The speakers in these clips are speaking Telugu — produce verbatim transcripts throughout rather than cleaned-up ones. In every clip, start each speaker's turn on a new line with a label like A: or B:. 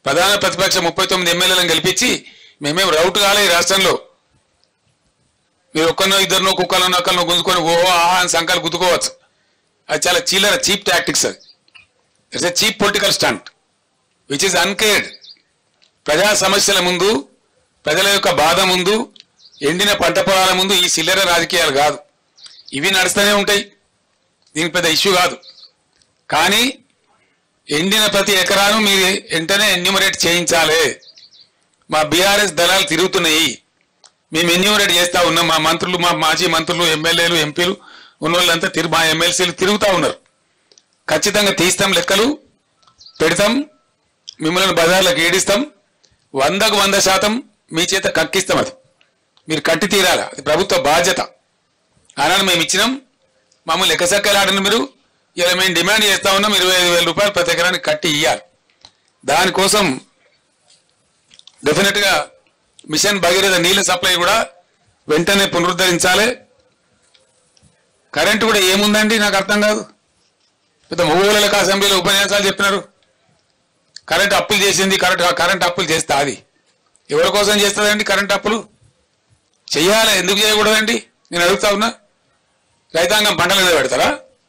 A: ప్రధాన ప్రతిపక్ష ముప్పై తొమ్మిది ఎమ్మెల్యేలను గెలిపించి మేమేం రౌట్ కాలే ఈ రాష్ట్రంలో. మీరు ఒక్కనో ఇద్దరినో కుక్కలో నక్కలను గుంజుకొని ఓహో ఆహా అని సంఖ్యలు గుద్దుకోవచ్చు. అది చాలా చీలర చీప్ టాక్టిక్స్. అది it's a cheap political stunt which is uncared. ప్రజా సమస్యల ముందు, ప్రజల యొక్క బాధ ముందు, ఎండిన పంట పొలాల ముందు ఈ చిల్లర రాజకీయాలు కాదు. ఇవి నడుస్తూనే ఉంటాయి, దీనికి పెద్ద ఇష్యూ కాదు. కానీ ఎండిన ప్రతి ఎకరాను మీరు వెంటనే ఎన్యూమరేట్ చేయించాలి. మా బీఆర్ఎస్ దళాలు తిరుగుతున్నాయి, మేము ఎన్యూమరేట్ చేస్తూ ఉన్నాం. మా మంత్రులు, మా మాజీ మంత్రులు, ఎమ్మెల్యేలు, ఎంపీలు ఉన్న వాళ్ళంతా తిరు మా ఎమ్మెల్సీలు తిరుగుతూ ఉన్నారు. ఖచ్చితంగా తీస్తాం, లెక్కలు పెడతాం, మిమ్మల్ని బజార్లకు ఏడిస్తాం, వందకు వంద శాతం మీ చేత కక్కిస్తాం. అది మీరు కట్టి తీరాలి, అది ప్రభుత్వ బాధ్యత. ఆనాడు మేము ఇచ్చినాం, మమ్మల్ని ఎక్కసక్కలాడిన మీరు ఇలా మేము డిమాండ్ చేస్తా ఉన్నాం ఇరవై ఐదు వేల రూపాయలు ప్రతి ఎకరానికి కట్టి ఇవ్వాలి. దానికోసం డెఫినెట్గా మిషన్ భగీరథ నీళ్ళ సప్లై కూడా వెంటనే పునరుద్ధరించాలి. కరెంటు కూడా ఏముందండి నాకు అర్థం కాదు. పెద్ద మూగోళ్ళకి అసెంబ్లీలో ఉపన్యాసాలు చెప్పినారు. కరెంటు అప్పులు చేసింది, కరెంట్ కరెంట్ అప్పులు చేస్తా. అది ఎవరి కోసం చేస్తుందండి కరెంట్ అప్పులు? చెయ్యాలి, ఎందుకు చేయకూడదండి? నేను అడుగుతా ఉన్నా. రైతాంగం పంటల మీద పెడతారా?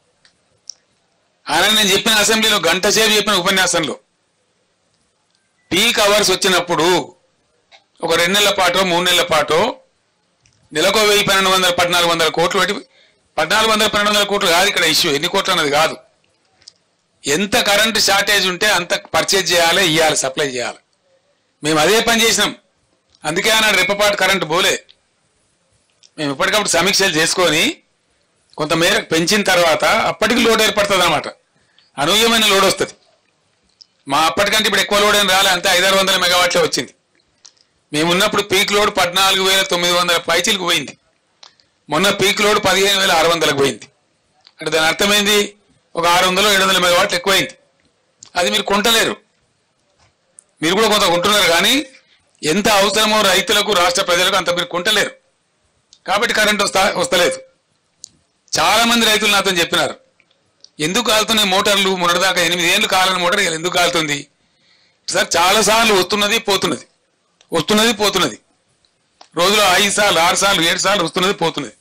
A: ఆయన నేను చెప్పిన అసెంబ్లీలో గంట సేపు చెప్పిన ఉపన్యాసంలో పీక్ అవర్స్ వచ్చినప్పుడు ఒక రెండు నెలల పాటో మూడు నెలల పాటో నెలకు వెయ్యి పన్నెండు వందల పద్నాలుగు వందల కోట్లు పెట్టి, పద్నాలుగు వందల పన్నెండు వందల కోట్లు కాదు ఇక్కడ ఇష్యూ, ఎన్ని కోట్లు అన్నది కాదు. ఎంత కరెంటు షార్టేజ్ ఉంటే అంత పర్చేజ్ చేయాలి, ఇవ్వాలి, సప్లై చేయాలి. మేము అదే పని చేసినాం. అందుకే అన్నాడు రెప్పపాటు కరెంటు పోలే. మేము ఎప్పటికప్పుడు సమీక్షలు చేసుకొని కొంతమేర పెంచిన తర్వాత అప్పటికి లోడ్ ఏర్పడుతుంది అనమాట. అనూహ్యమైన లోడ్ వస్తుంది. మా అప్పటికంటే ఇప్పుడు ఎక్కువ లోడ్ ఏం రాలే, అంతే ఐదారు వందల మెగావాట్లే వచ్చింది. మేము ఉన్నప్పుడు పీక్ లోడ్ పద్నాలుగు వేల తొమ్మిది వందల పైచీలకు పోయింది. మొన్న పీక్ లోడ్ పదిహేను వేల ఆరు వందలకు పోయింది. అంటే దాని అర్థమైంది ఒక ఆరు వందలు ఏడు వందల మెగావాట్లు ఎక్కువైంది. అది మీరు కొంటలేరు, మీరు కూడా కొంత కొంటున్నారు. కానీ ఎంత అవసరమో రైతులకు, రాష్ట్ర ప్రజలకు అంత మీరు కొంటలేరు. కాబట్టి కరెంట్ వస్తా వస్తలేదు. చాలా మంది రైతులు నాతో చెప్పినారు, ఎందుకు కాలుతున్నాయి మోటార్లు? మొన్నటిదాకా ఎనిమిది ఏళ్ళు కాలని మోటార్ ఎందుకు కాలుతుంది సార్? చాలాసార్లు వస్తున్నది పోతున్నది, వస్తున్నది పోతున్నది. రోజులో ఐదు సార్లు ఆరు సార్లు ఏడు సార్లు వస్తున్నది పోతున్నది.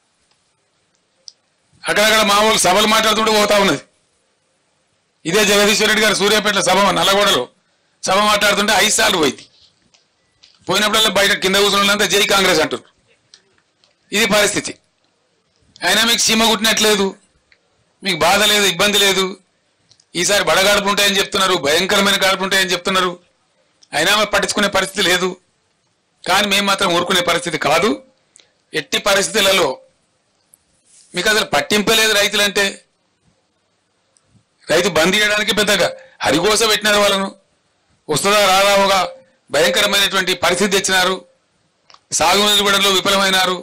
A: అక్కడక్కడ మా వాళ్ళు సభలు మాట్లాడుతుంటే పోతా ఉన్నది. ఇదే జగదీశ్వర రెడ్డి గారు సూర్యాపేటలో సభ, నల్లగొండలో సభ మాట్లాడుతుంటే ఐదు సార్లు పోయింది. పోయినప్పుడల్లా బయట కింద కూర్చున్న వాళ్ళంతా జై కాంగ్రెస్ అంటారు. ఇది పరిస్థితి. అయినా మీకు సీమ కుట్టినట్లేదు, మీకు బాధ లేదు, ఇబ్బంది లేదు. ఈసారి బడగాడుపు ఉంటాయని చెప్తున్నారు, భయంకరమైన గాడుపు ఉంటాయని చెప్తున్నారు. అయినా పట్టించుకునే పరిస్థితి లేదు. కానీ మేము మాత్రం ఊరుకునే పరిస్థితి కాదు. ఎట్టి పరిస్థితులలో మీకు అసలు పట్టింపలేదు రైతులంటే. రైతు బంద్ చేయడానికి పెద్దగా హరిగోస పెట్టినారు వాళ్ళను. వస్తుందా రాదా ఒక భయంకరమైనటువంటి పరిస్థితి తెచ్చినారు. సాగునీరు ఇవ్వడంలో విఫలమైనారు,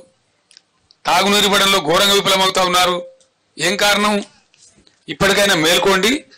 A: తాగునీరు ఇవ్వడంలో ఘోరంగా విఫలమవుతా ఉన్నారు. ఏం కారణం? ఇప్పటికైనా మేల్కోండి.